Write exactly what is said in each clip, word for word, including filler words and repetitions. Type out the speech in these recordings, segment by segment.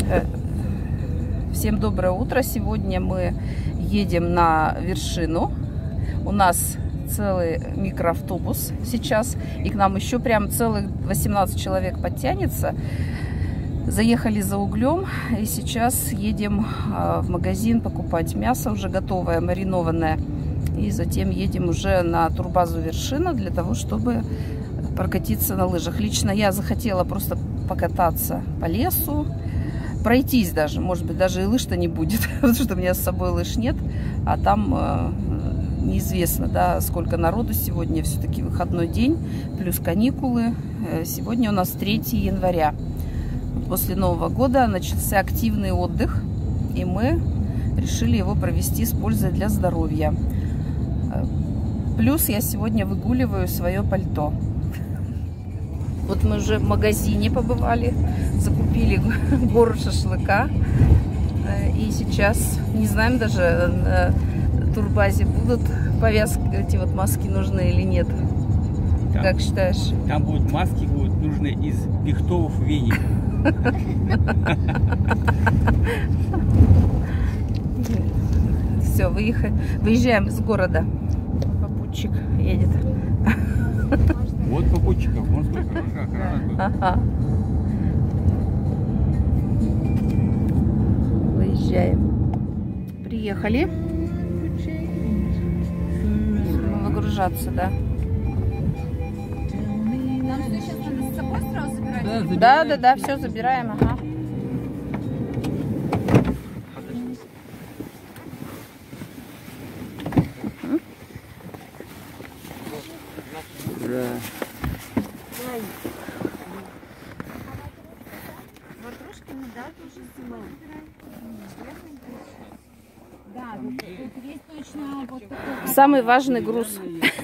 Всем доброе утро. Сегодня мы едем на вершину. У нас целый микроавтобус сейчас, и к нам еще прям целых восемнадцать человек подтянется. Заехали за углем, и сейчас едем в магазин покупать мясо, уже готовое, маринованное. И затем едем уже на турбазу «Вершина» для того, чтобы прокатиться на лыжах. Лично я захотела просто покататься по лесу, пройтись даже. Может быть, даже и лыж-то не будет, потому что у меня с собой лыж нет. А там э, неизвестно, да, сколько народу сегодня. Все-таки выходной день, плюс каникулы. Сегодня у нас третье января. После Нового года начался активный отдых, и мы решили его провести с пользой для здоровья. Плюс я сегодня выгуливаю свое пальто. Вот мы уже в магазине побывали, закупили гору шашлыка. И сейчас, не знаем даже, на турбазе будут повязки, эти вот маски нужны или нет. Там, как считаешь? Там будут маски, будут нужны из пихтовых веников. Все, выехали, выезжаем из города. Попутчик едет. Вот попутчиков, вон сколько хорошая охрана. Ага. Выезжаем. Приехали. Будем выгружаться, да? Нам все сейчас надо с собой сразу забирать? Да, да, да, все забираем, ага. Да. Ватрушками, да, тоже зима. Да, тут, тут есть точно вот такой. Самый важный груз.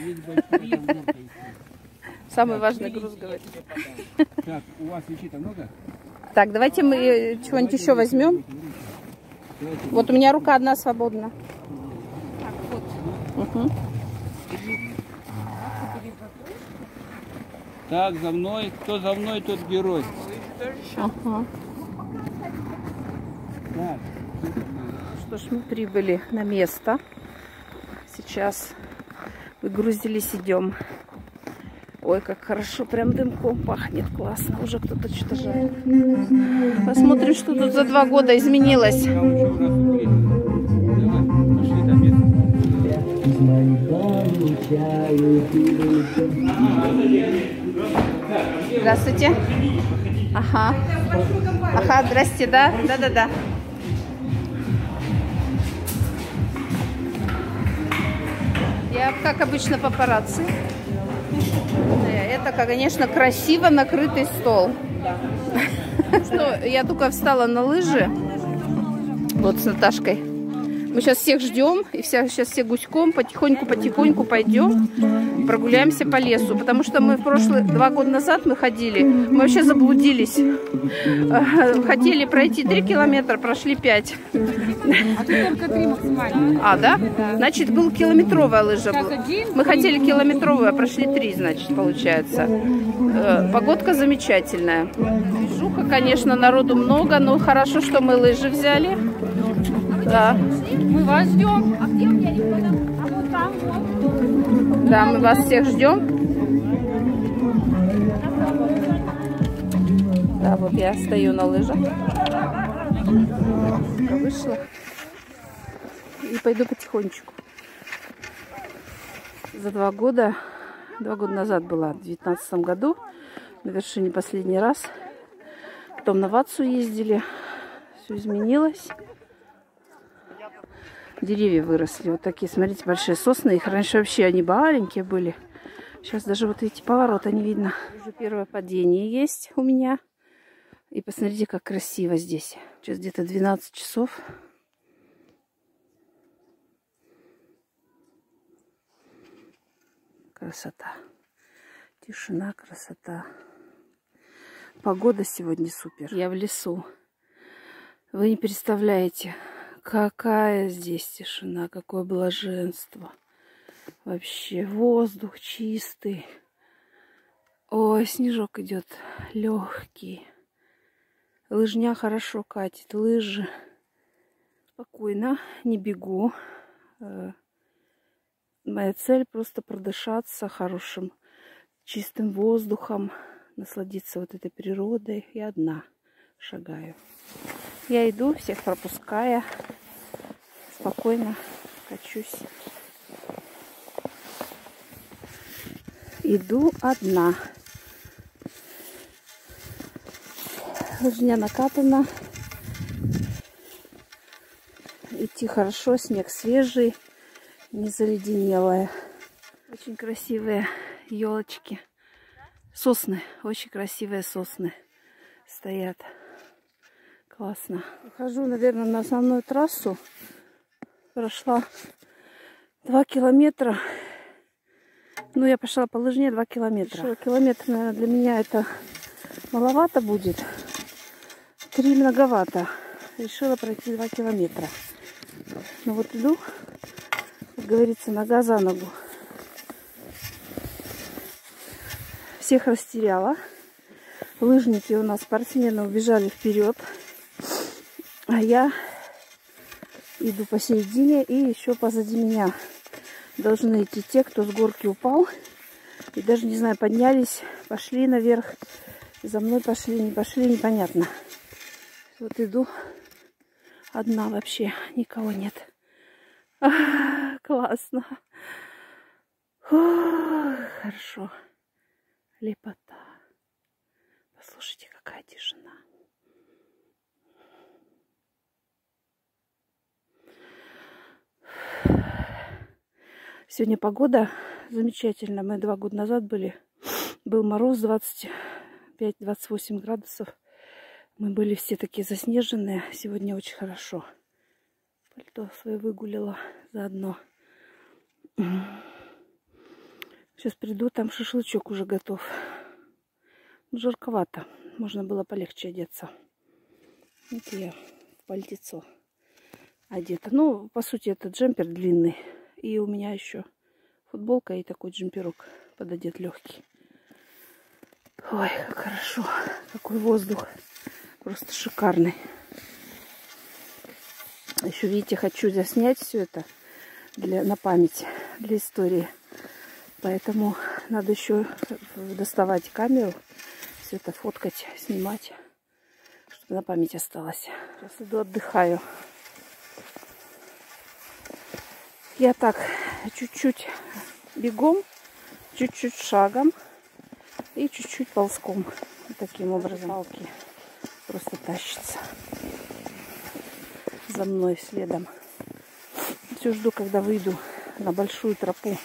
Самый важный груз, говорит. Так, у вас вещей-то много? Так, давайте мы чего-нибудь еще возьмем. Вот у меня рука одна свободна. Так, вот. Угу. Так, за мной. Кто за мной, тот герой. Ага. Так. Что ж, мы прибыли на место. Сейчас выгрузились, идем. Ой, как хорошо, прям дымком пахнет, классно. Уже кто-то что-то жарит. Посмотрим, что тут за два года изменилось. Здравствуйте. Ага. Ага, здрасте, да? Да-да-да. Я, как обычно, папарацци. Это, конечно, красиво накрытый стол. Что, я только встала на лыжи. Вот с Наташкой. Мы сейчас всех ждем, и вся, сейчас все гуськом, потихоньку-потихоньку пойдем, прогуляемся по лесу. Потому что мы в прошлые, два года назад мы ходили, мы вообще заблудились. Хотели пройти три километра, прошли пять. А тут только три максимально. А, да? Значит, был километровая лыжа. Мы хотели километровую, а прошли три, значит, получается. Погодка замечательная. Движуха, конечно, народу много, но хорошо, что мы лыжи взяли. Да. Мы вас ждем. А где у меня ребенок? А вот там. Да, мы вас всех ждем. Да, вот я стою на лыжах. Вышла. И пойду потихонечку. За два года, два года назад была, в две тысячи девятнадцатом году, на вершине последний раз. Потом на Ватсу ездили. Все изменилось. Деревья выросли. Вот такие, смотрите, большие сосны. Их раньше вообще они маленькие были. Сейчас даже вот эти повороты не видно. Уже первое падение есть у меня. И посмотрите, как красиво здесь. Сейчас где-то двенадцать часов. Красота. Тишина, красота. Погода сегодня супер. Я в лесу. Вы не представляете, какая здесь тишина, какое блаженство. Вообще воздух чистый. Ой, снежок идет легкий. Лыжня хорошо катит. Лыжи. Спокойно, не бегу. Моя цель просто продышаться хорошим, чистым воздухом, насладиться вот этой природой. Я одна шагаю. Я иду, всех пропуская. Спокойно качусь. Иду одна. Лыжня накатана. Идти хорошо, снег свежий, не заледенелая. Очень красивые елочки. Сосны, очень красивые сосны стоят. Классно. Хожу, наверное, на основную трассу. Прошла два километра. Ну, я пошла по лыжне два километра. Километр, наверное, для меня это маловато будет. Три многовато. Решила пройти два километра. Ну вот иду, как говорится, нога за ногу. Всех растеряла. Лыжники у нас, спортсмены, убежали вперед. А я иду посередине, и еще позади меня должны идти те, кто с горки упал. И даже, не знаю, поднялись, пошли наверх. За мной пошли, не пошли, непонятно. Вот иду одна вообще, никого нет. А, классно. О, хорошо. Лепота. Послушайте, какая тишина. Сегодня погода замечательная. Мы два года назад были. Был мороз двадцать пять — двадцать восемь градусов. Мы были все такие заснеженные. Сегодня очень хорошо. Пальто свое выгулила заодно. Сейчас приду, там шашлычок уже готов. Жарковато. Можно было полегче одеться. Вот я в пальтецо одета. Ну, по сути, это джемпер длинный. И у меня еще футболка и такой джемперок пододет легкий. Ой, как хорошо. Какой воздух. Просто шикарный. Еще, видите, хочу заснять все это для, на память, для истории. Поэтому надо еще доставать камеру, все это фоткать, снимать, чтобы на память осталось. Сейчас иду отдыхаю. Я так чуть-чуть бегом, чуть-чуть шагом и чуть-чуть ползком. Вот таким образом. Палки просто тащится за мной следом. Все жду, когда выйду на большую тропу.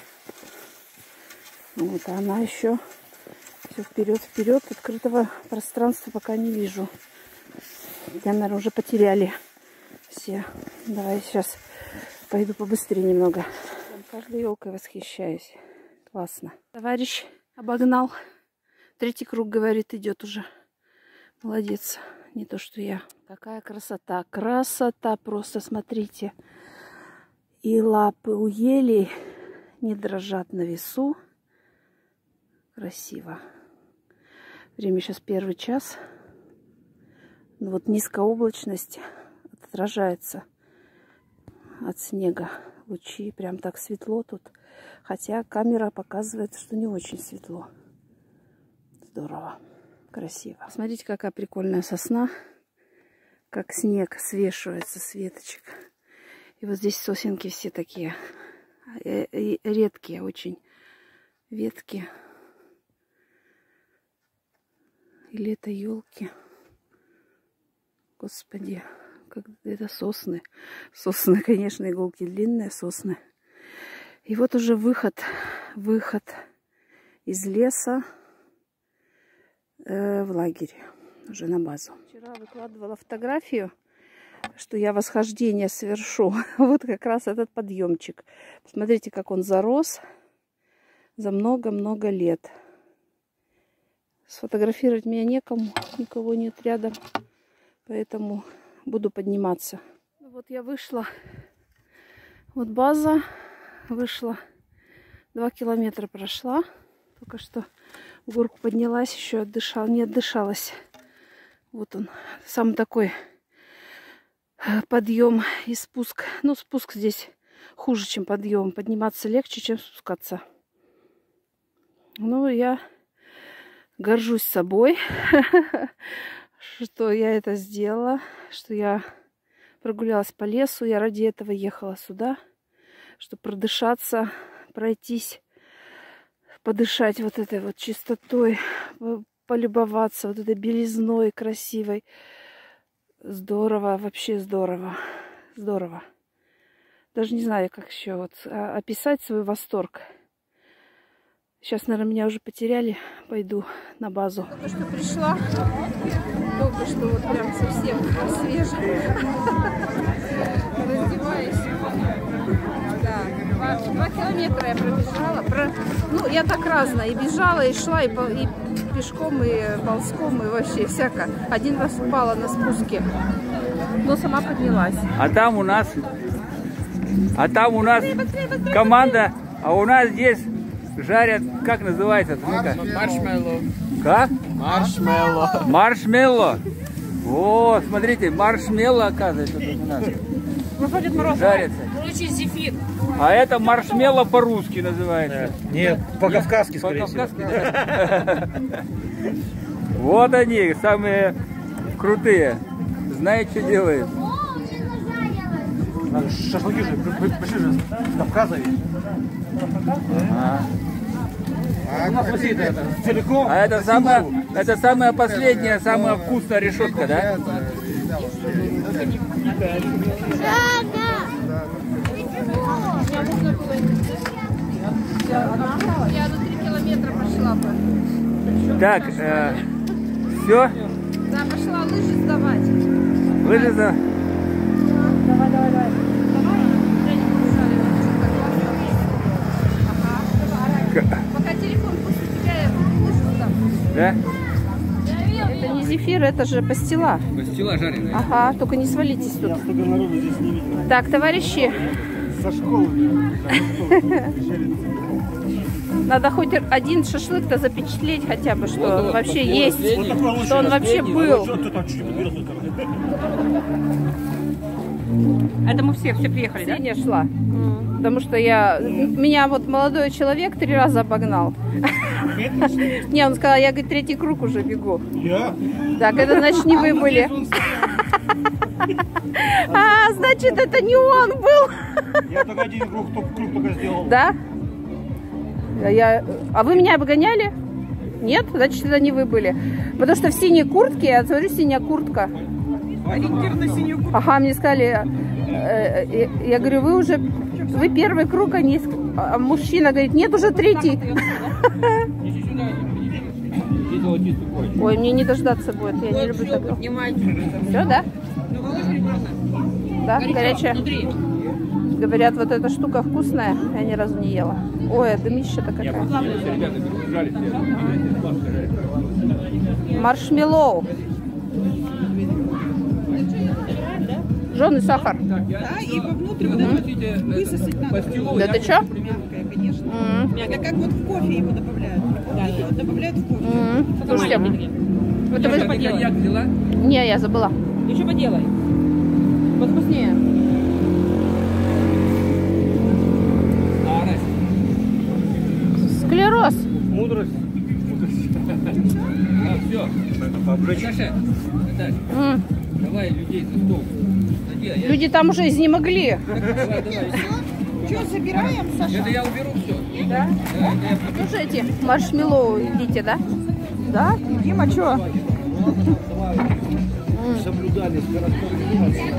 Вот, а она еще все вперед, вперед. Открытого пространства пока не вижу. Я, наверное, уже потеряли все. Давай сейчас пойду побыстрее немного. Каждой елкой восхищаюсь. Классно. Товарищ обогнал. Третий круг, говорит, идет уже. Молодец. Не то, что я. Какая красота. Красота просто, смотрите. И лапы у елей не дрожат на весу. Красиво. Время сейчас первый час. Ну, вот низкая облачность отражается от снега. Лучи. Прям так светло тут. Хотя камера показывает, что не очень светло. Здорово. Красиво. Смотрите, какая прикольная сосна. Как снег свешивается с веточек. И вот здесь сосенки все такие редкие очень ветки. Или это елки? Господи, как это сосны. Сосны, конечно, иголки длинные, сосны. И вот уже выход, выход из леса э, в лагерь, уже на базу. Вчера выкладывала фотографию, что я восхождение совершу. Вот как раз этот подъемчик. Посмотрите, как он зарос за много-много лет. Сфотографировать меня некому, никого нет рядом, поэтому буду подниматься. Вот я вышла, вот база, вышла, два километра прошла, только что в горку поднялась, еще отдышала, не отдышалась Вот он, самый такой подъем и спуск. Ну, спуск здесь хуже, чем подъем. Подниматься легче, чем спускаться. Ну, я горжусь собой, что я это сделала, что я прогулялась по лесу. Я ради этого ехала сюда, чтобы продышаться, пройтись, подышать вот этой вот чистотой, полюбоваться вот этой белизной красивой. Здорово, вообще здорово, здорово. Даже не знаю, как еще вот описать свой восторг. Сейчас, наверное, меня уже потеряли. Пойду на базу. Только что пришла. Только что вот прям совсем свежая. Раздеваюсь. Да, два, два километра я пробежала. Про... Ну, я так разно. И бежала, и шла, и, по... и пешком, и ползком, и вообще всяко. Один раз упала на спуске. Но сама поднялась. А там у нас... А там у нас команда, а у нас здесь жарят, как называется? Маршмеллоу. Как? Маршмеллоу. Маршмеллоу. О, смотрите, маршмеллоу, оказывается, тут у нас жарится. Короче, зефир. А это маршмеллоу по-русски называется. Нет, по-кавказски, скорее всего. По-кавказски, да? Вот они, самые крутые. Знают, что делают. Шашлыки же, пришли же с Кавказа ведь. А. У нас Россия это целиком. А это самая, это самая последняя, самая вкусная решетка, да? Я до три километра пошла бы. Так, э, все? Да, пошла лыжи сдавать. Лыжи за... Давай, давай, давай. Давай. Ага. Пока телефон пусть у тебя, я лыжи сдам. Да? Это не зефир, это же пастила. Пастила жареная. Ага, только не свалитесь тут. Я столько народу здесь не видел. Так, товарищи. Со школы. Надо хоть один шашлык-то запечатлеть хотя бы, что Вот, он вот, вообще вот, есть, последний. что он вообще был. Это мы все, все приехали, да? Ксения шла, потому что я, меня вот молодой человек три раза обогнал. Не, он сказал, я, говорит, третий круг уже бегу. Я? Так, это значит не вы были. А, значит, это не он был. Я только один круг, круг только сделал. Да? Я... А вы меня обгоняли? Нет? Значит, это не вы были. Потому что в синей куртке, я смотрю, синяя куртка. Ориентир на синюю куртку. Ага, мне сказали, э, э, я говорю, вы уже, вы первый круг, а, не... а мужчина говорит, нет, уже третий. Ой, мне не дождаться будет, я не люблю такого. Все, да? Да, горячая? Говорят, вот эта штука вкусная, я ни разу не ела. Ой, дымища-то какая. Маршмеллоу. Жженый сахар. Да, и вовнутрь вот это высосать надо. Да ты чё? Мягкое, конечно. М-м. Это как вот в кофе его добавляют. Да, вот добавляют в кофе. М-м. Слушайте, это вы... Поделай. Не, я забыла. Еще поделай. Вот вкуснее. Склероз. Мудрость. Саша, М. давай людей за стол. Люди там уже изнемогли. Давай, давай. Что, собираем, Саша? Это я уберу все. Да? Слушайте, маршмеллоу едите, да? Да? Дима, что? Соблюдали скоростной.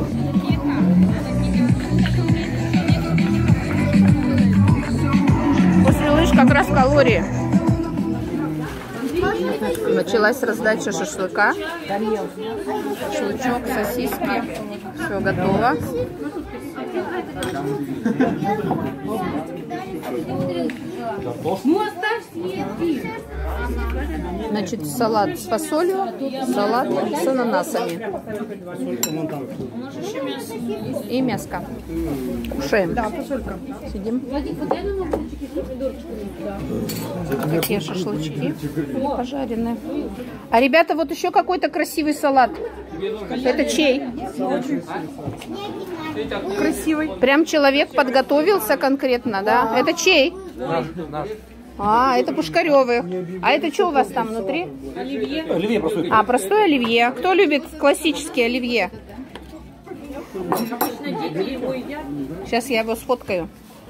После лыж как раз калории. Началась раздача шашлыка. Шашлычок, сосиски. Все готово. Ну, оставь Свет. Значит, салат с фасолью, салат с ананасами. И мяско. Кушаем. Да, фасолька. Сидим. Какие шашлычки пожаренные. А, ребята, вот еще какой-то красивый салат. Это чей? Красивый. Прям человек подготовился конкретно, да? Это чей? А, это Пушкаревых. А это что у вас там внутри? Оливье. Оливье простой. А, простое оливье. Кто любит классические оливье? Сейчас я его сфоткаю.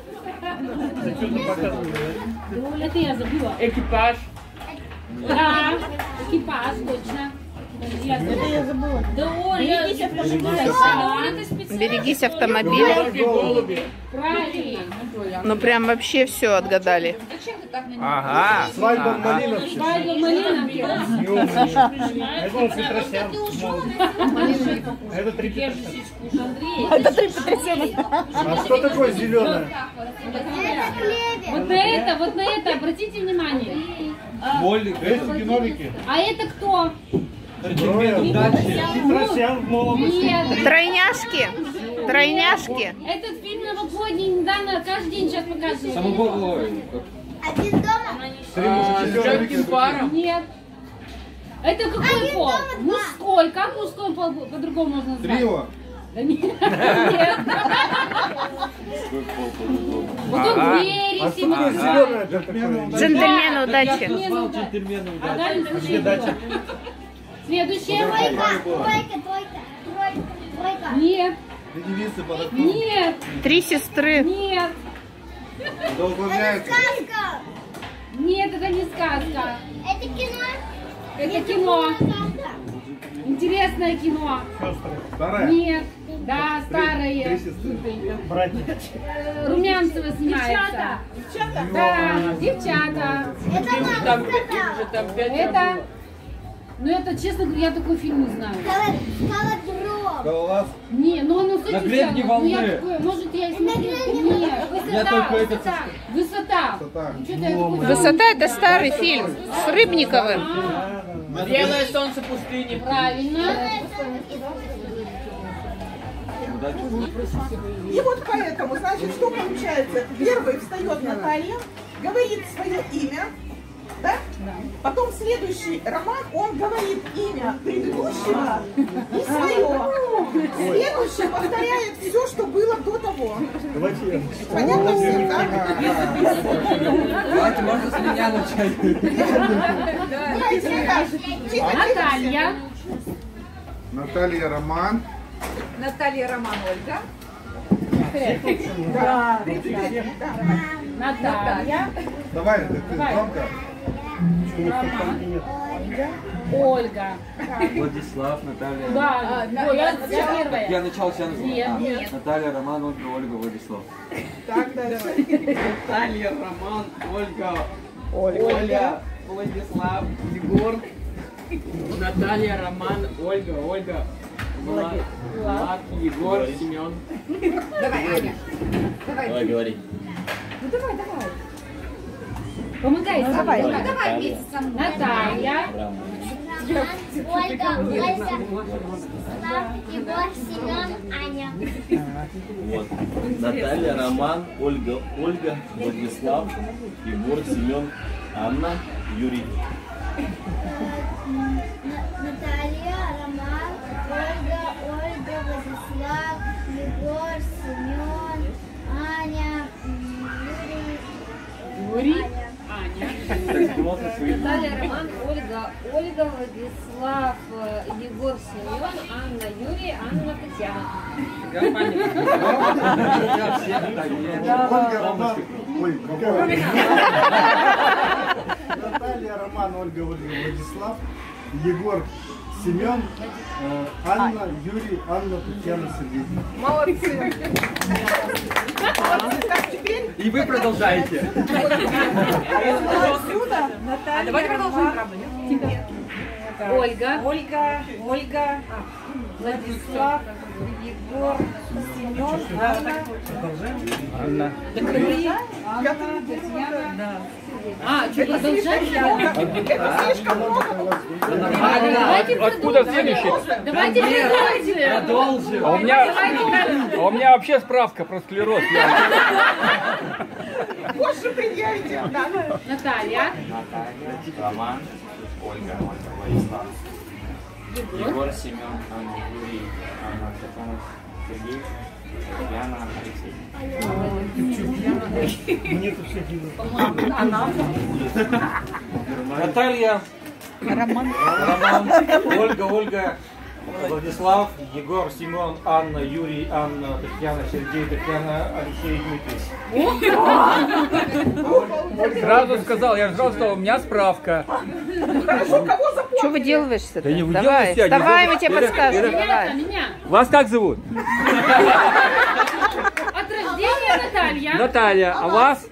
Это я забыла. Экипаж. Да, экипаж, точно. Это я забыла. Да, Оля, Берегись автомобиля. правильно. Ну прям вообще все отгадали. Ага. Свадьба в ага. Малиновке. Свадьба в Малиновке. Это он Петросян. Это три Петросяна. Это три Петросяна. А что такое зеленое? Вот на это, вот на это, обратите внимание. Это генолики. А это кто? Петросян в молодости. Нет. Тройняшки. Тройняшки. Этот фильм новогодний недавно каждый день сейчас показывают. Три мушкетера. паром. Нет. Это какой пол? Мужской. Как мужской пол по-другому можно назвать? Трио. Да нет. Нет. Вот он Ага. двери, А все что такое зеленое? Джентльмены удачи. А дальше следующее. Следующее. Нет. Нет. Три сестры. Нет. Нет, это не сказка. Это кино? Это кино. Интересное кино. Старая. Нет. Да, старое. Три сестры. Братья. Э, Румянцева снимается. Девчата? Да, девчата. Это мама сказала. Это... Ну это, честно говоря, я такой фильм не знаю. Колодром. Голова. Не, ну оно с этим На гребне связано. Ну, я волны. такое, может я и смотрю. Нет, высота, высота. Высота. Высота. Ну, что-то я такой- Высота — это старый фильм с Рыбниковым. Белое солнце пустыни. Правильно. И вот поэтому, значит, что получается? Первый встает Наталья, говорит свое имя, да? Потом следующий Роман, он говорит имя предыдущего и свое. Следующий повторяет все, что было до того. Давайте я. Понятно всем, да? Давайте, можно с меня начать. Тихо, тихо, тихо. Наталья. Наталья Роман. Наталья Роман Ольга. Наталья. Давай, ты, ты громко. Ольга. Владислав, Наталья. Да, Ой, я первая. Я начал себя назвал. Нет, А, нет. Наталья, Роман, Ольга, Ольга, Владислав. Так, дальше. Наталья, Роман, Ольга, Оля, Владислав, Егор. Наталья, Роман, Ольга, Ольга, Влад, Влад, Егор, Семен. Давай, говори. Помогай. Давай. Давай вместе со мной. Наталья. Ольга, Ольга, Слав, Егор, Семен, Аня. Вот. Наталья, Роман, Ольга, Ольга, Владислав, Егор, Семен, Анна, Юрий. Наталья, Роман, Ольга, Ольга, Владислав, Егор, Семен, Аня, Юрий, Юрий. Аня. Наталья, Роман, Ольга, Ольга, Владислав, Егор, Семен, Анна, Юрий, Анна, Татьяна. Ольга, Роман. Ой, какая? Наталья, Роман, Ольга, Ольга, Владислав, Егор, Семен, э, Анна, Юрий, Анна, Татьяна, Сергей. Молодцы. Молодцы. Так, теперь И вы продолжаете. отсюда Наталья. Давайте продолжим, правда, Ольга. Ольга, Ольга, Владислав, Егор, Семен, Анна. А, что, продолжать? Это слишком много. Давайте Откуда следующий? Давайте продолжим. Продолжим. А у меня, а у меня вообще справка про склероз. Я- Больше предъявите. Да. Наталья. Роман, Ольга, Владислав. Егор, Семен, Анна, Юрий, Анна, Татьяна, Сергей, Татьяна, Алексей. Наталья, Роман. Роман, Ольга, Ольга, Владислав, Егор, Семен, Анна, Юрий, Анна, Татьяна, Сергей, Татьяна, Алексей, Дмитрий. Сразу сказал, я же сразу сказал, у меня справка. Хорошо, кого запомнили? Что выделываешься-то? Да не Давай, выделывайся, не давай, мы выделывайся. тебе Это- подскажем. это- Давай. Меня. Вас как зовут? От рождения Наталья. Наталья, а вас?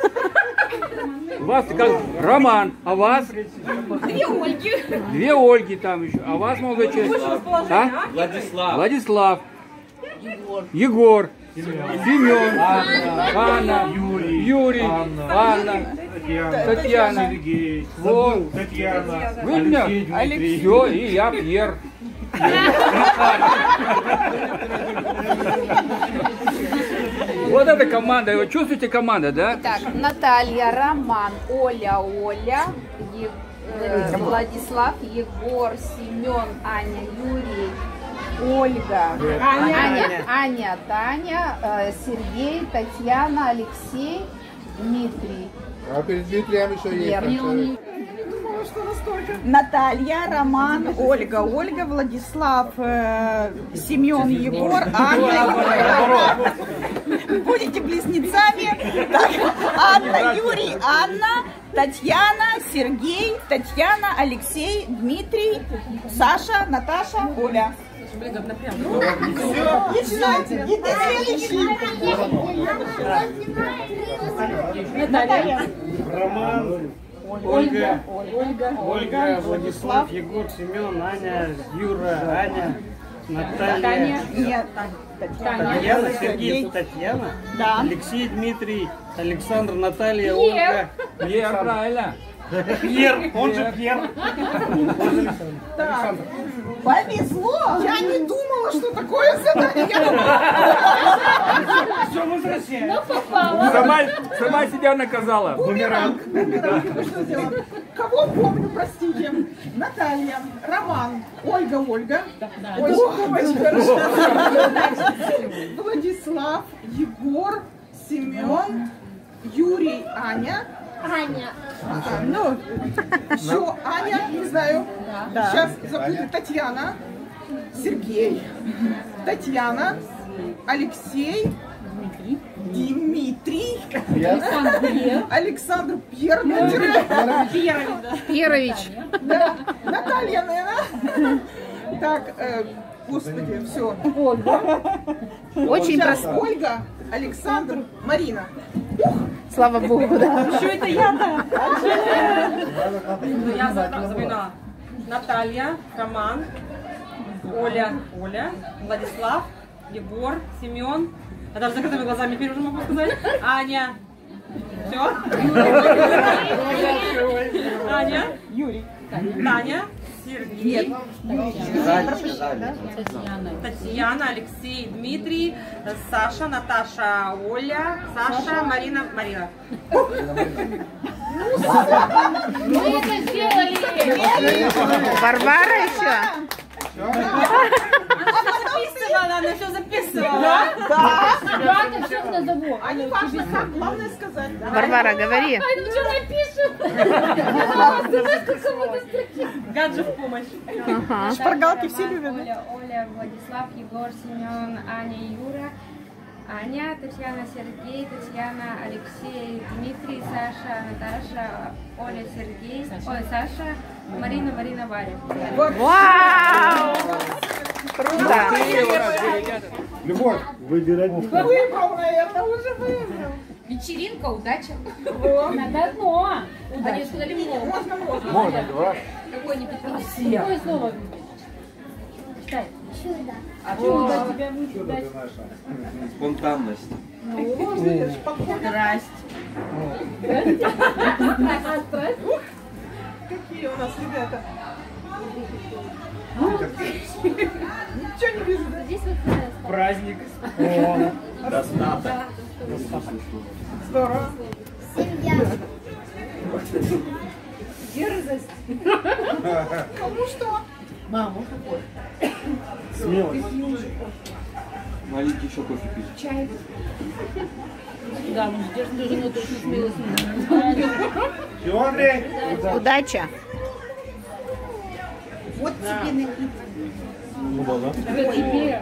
Вас как Роман, а вас? Две Ольги. Две Ольги там еще. А вас, молодой человек? А? Владислав. Владислав. Егор. Семен. Анна. Юрий, Юрий. Анна. Анна. Татьяна, Татьяна. Сергей, Вот. Татьяна, Вы меня? Алексей, Дмитрий. Все, и я Пьер. Вот эта команда. Вы чувствуете команда, да? Так, Наталья, Роман, Оля, Оля, Е- э, Владислав, Егор, Семен, Аня, Юрий, Ольга, Аня, Аня, Таня, э, Сергей, Татьяна, Алексей, Дмитрий. А перед Дмитрием еще есть. Пьер. там человек. Наталья, Роман, Ольга, Ольга, Владислав, э, Семен, Егор, Анна. Будете близнецами. Так, Анна, Юрий, Анна, Татьяна, Сергей, Татьяна, Алексей, Дмитрий, Саша, Наташа, Оля. Все, начинайте. И ты следующий. Наталья. Роман, Ольга, Ольга, Ольга, Владислав, Егор, Семен, Аня, Юра, Аня, Наталья, Нет, Татьяна, Сергей, Татьяна, Да. Алексей, Дмитрий, Александр, Наталья, Ольга, Пьер, правильно. Пьер, он же Пьер. Так, повезло. Я не думала, что такое задание. Я думала, Все возвращаем. Ну, попала. Сама, сама себя наказала. бумеранг. Бумеранг. Вы что сделали? Кого помню, простите? Наталья, Роман, Ольга, Ольга. Ой, хорошо. Владислав, Егор, Семен, Юрий, Аня. Аня. А, ну, все, Аня, не знаю. Сейчас запутаю. Татьяна, Сергей, Татьяна, Алексей, Дмитрий, Александр Пьер, Пьерович. да, Наталья, наверное. Так, э, господи, все. Очень Сейчас просто. Ольга, Александр, Марина. Слава богу, да. Что это я-то? Я запоминала. Наталья, Роман, Оля, Оля, Владислав, Егор, Семен. Я даже с закрытыми глазами теперь уже могу сказать. Аня. Все? Аня. Юрий. Таня. Сергей. Татьяна, Алексей, Дмитрий, Саша, Наташа, Оля, Саша, Марина, Марина. Мы это сделали. Варвара еще? Она записывала, она все записывала. Да. Да, ты все назову. А не важно, как, главное сказать. Варвара, говори. Ай, ну что напишем? Ты знаешь, как кому-то строки. Гаджет в помощь. Ага. Шпаргалки все любят. Оля, Оля, Владислав, Егор, Семен, Аня, Юра, Аня, Татьяна, Сергей, Татьяна, Алексей, Дмитрий, Саша, Наташа, Оля, Сергей, ой, Саша, Марина, Марина, Варя. Вау! Круто. Любовь, выбирать не надо. Выбрал, наверное, уже выбрал. Вечеринка, удача. Надо одно. Удача. Сказали много. Можно, можно. Можно, два. Какое-нибудь. Какое слово? Читай. А чудо тебя будет дать? Спонтанность. Ну, видишь, страсть. Страсть? Какие у нас ребята. Ничего не вижу. Здесь вот Праздник. Достаток. Здорово. Семья. дерзость. Кому что? Маму какой? Смелость. Маленький еще кофе пить. Чай. Да, мы ждем даже на точно смелость. Удача. Вот тебе накид. Ну да, да. Это тебе.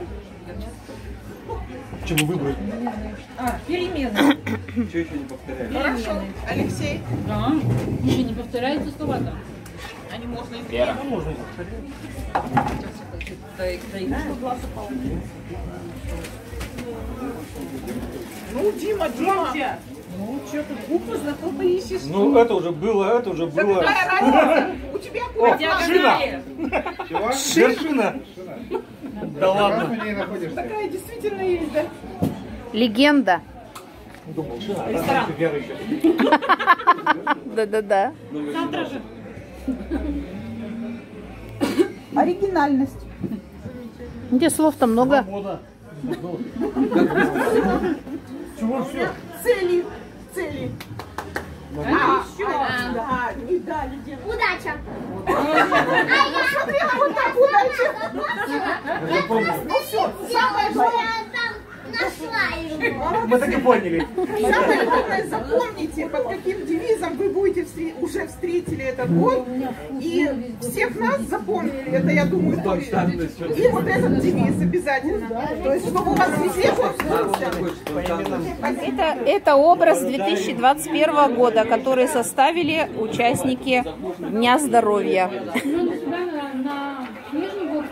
Что мы выбрали? А, перемены. Что еще не повторяли? Хорошо. Алексей. Да. Еще не повторяются слова там. Они можно и Вера. ну, можно и Ну, Дима, Дима. Ну, что ты буквы знакомые ищешь? Ну, это уже было, это уже было. Какая разница? У тебя О, куда? шина! Вершина! Да ладно. Такая действительно есть, да? Легенда. Думал, шина. Ресторан. Вера еще. Да-да-да. Завтра же. Оригинальность. Где слов-то много? Чего все? Цели. Цели. А, еще. Да, не дали, Дима. Удача. Смотри, а вот так удача. Ну все, самое главное. Нашла его. Мы так и поняли. Самое главное, запомните, под каким девизом вы будете встр- уже встретили этот год. И всех нас запомнили. Это, я думаю, точно. И вот этот девиз обязательно. То есть, чтобы у вас везде был Это, это образ две тысячи двадцать первого года, который составили участники Дня здоровья. Ну, на, на Нижний город.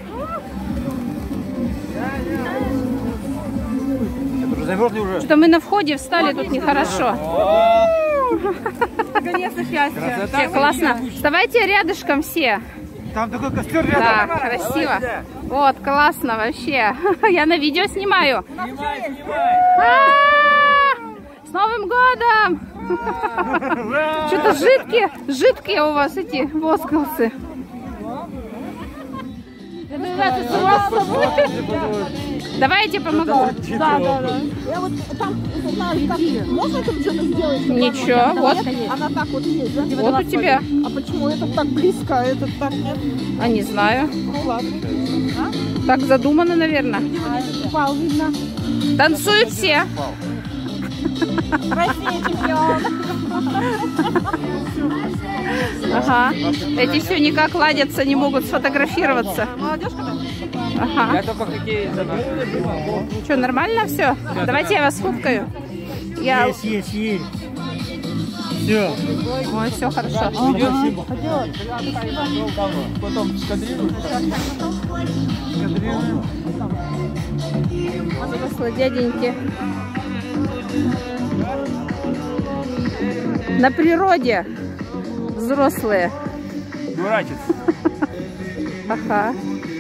Замерзли уже? Что мы на входе встали, тут нехорошо. Наконец-то счастье. Все, классно. Вставайте рядышком все. Там такой костер рядом. Да, красиво. Вот, классно вообще. Я на видео снимаю. Снимай, снимай. А-а-а! С Новым годом! Что-то жидкие, жидкие у вас эти возгласы. Давайте помогу. Да, да, да. Я вот там, знаешь, как, можно там что-то сделать? Ничего, вот. Она так вот есть, да? Вот у тебя. А почему этот так близко, а этот так нет? А не знаю. Ну ладно. Так задумано, наверное. А этот упал, видно. Танцуют все. Россия чемпион. Ага. Эти все никак ладятся, не могут сфотографироваться. Молодежка, да? Ага. Я только какие Что, нормально все? Давайте я вас сфоткаю. Я... Есть, есть, есть. Все. Ой, все хорошо. Спасибо. Потом скадрируешь. Взрослые дяденьки. На природе взрослые. Дурачец. Ага.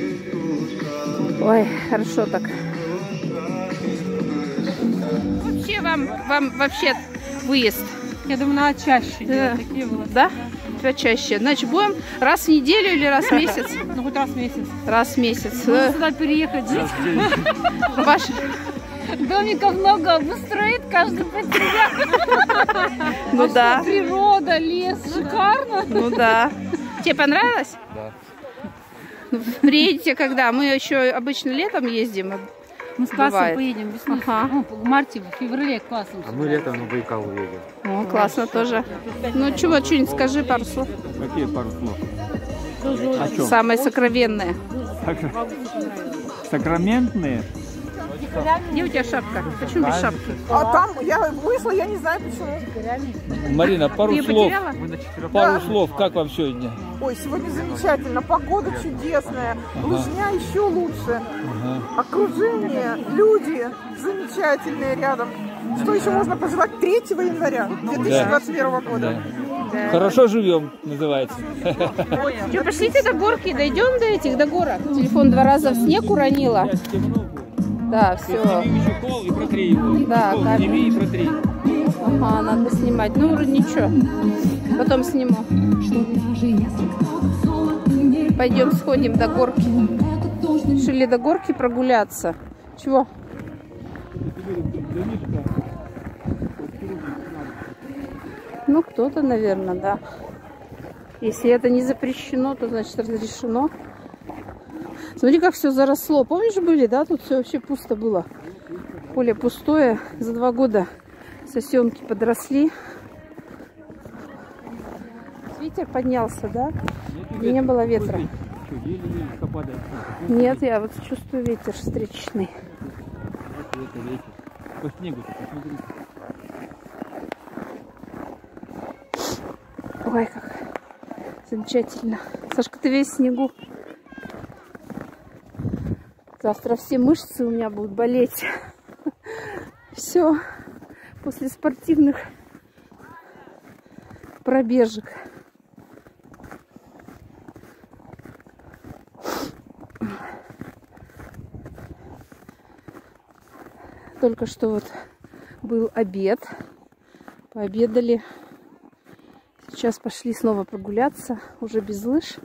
Ой, хорошо так. Вообще вам, вам вообще выезд? Я думаю, надо чаще Да. делать такие вот. Да? Тебя чаще. Значит, будем раз в неделю или раз в месяц? Ну, хоть раз в месяц. Раз в месяц. Можно сюда переехать, жить. Ваш... Домиков много, обустроит каждый под себя. Ну да. Природа, лес, шикарно. Ну да. Тебе понравилось? Да. Приедете когда? Мы еще обычно летом ездим. Мы с классом Бывает. поедем весной. Ага. Ну, в марте, в феврале классом. А мы летом на Байкал уедем. О, классно тоже. Ну чего, что-нибудь скажи пару слов. Какие пару слов? О чем? Самые сокровенные. Сакраментные? Где у тебя шапка? Почему без шапки? А там я вышла, я не знаю почему. Марина, пару Ты ее слов. потеряла? Пару Да. слов, как вам сегодня? Ой, сегодня замечательно, погода чудесная, лыжня еще лучше, окружение, люди замечательные рядом. Что еще можно пожелать третьего января две тысячи двадцать первого года? Да. Хорошо живем, называется. Что, пошлите до горки, дойдем до этих, до горок. Телефон два раза в снег уронила. Да, все. И протри его. Да, сними и протри. Ага, надо снимать. Ну, вроде ничего. Потом сниму. Пойдем сходим до горки. Решили до горки прогуляться. Чего? Ну, кто-то, наверное, да. Если это не запрещено, то значит разрешено. Смотри, как все заросло. Помнишь, были, да? Тут все вообще пусто было. Поле пустое. За два года сосенки подросли. Ветер поднялся, да? Нет, не было ветра. Нет, я вот чувствую ветер встречный. По снегу, посмотри. Ой, как замечательно. Сашка, ты весь в снегу. Завтра все мышцы у меня будут болеть. Все. После спортивных пробежек. Только что вот был обед. Пообедали. Сейчас пошли снова прогуляться. Уже без лыж.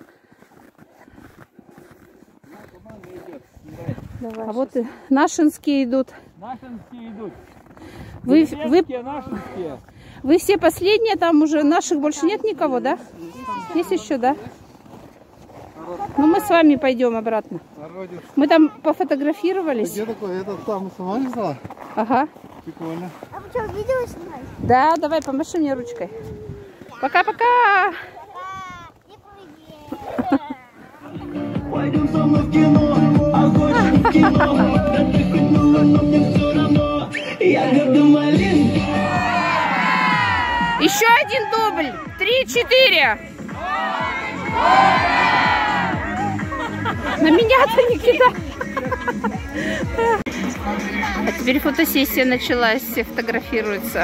Давай, а вот и нашинские идут. Нашинские идут. Вы, вы, нашинские. Вы все последние, там уже наших больше нет никого, да? Есть еще, да? Ну мы с вами пойдем обратно. Мы там пофотографировались. Где такое? Это там сама не знала? Ага. Прикольно. А вы что, видео снимаете? Да, давай, помаши мне ручкой. Пока-пока. Пойдем со мной в кино, огонь в кино. Да ты хоть нула, но мне все равно. Ягода малин. Еще один дубль. Три-четыре. На меня-то не кидай. А теперь фотосессия началась, все фотографируются.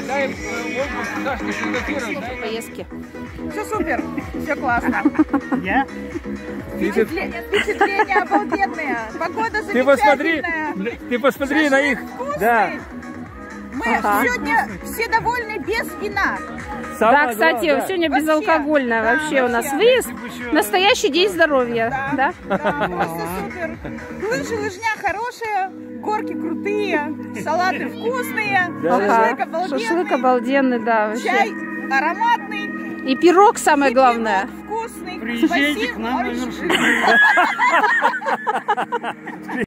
Поездки. Все супер, все классно. Я? Впечатления, впечатления обалденные. Погода замечательная. Ты посмотри, ты посмотри на их. Да. Мы ага. сегодня все довольны без вина. Самое да, кстати, главное, да. сегодня безалкогольно да, вообще, вообще у нас выезд. Настоящий день здоровья. Да, да? Да, просто супер. Лыжи, лыжня хорошая, горки крутые, салаты вкусные, да, шашлык да. обалденный. Шашлык обалденный, да. Вообще. Чай ароматный. И пирог самое и главное. Пирог вкусный. Приезжайте к нам на вершину.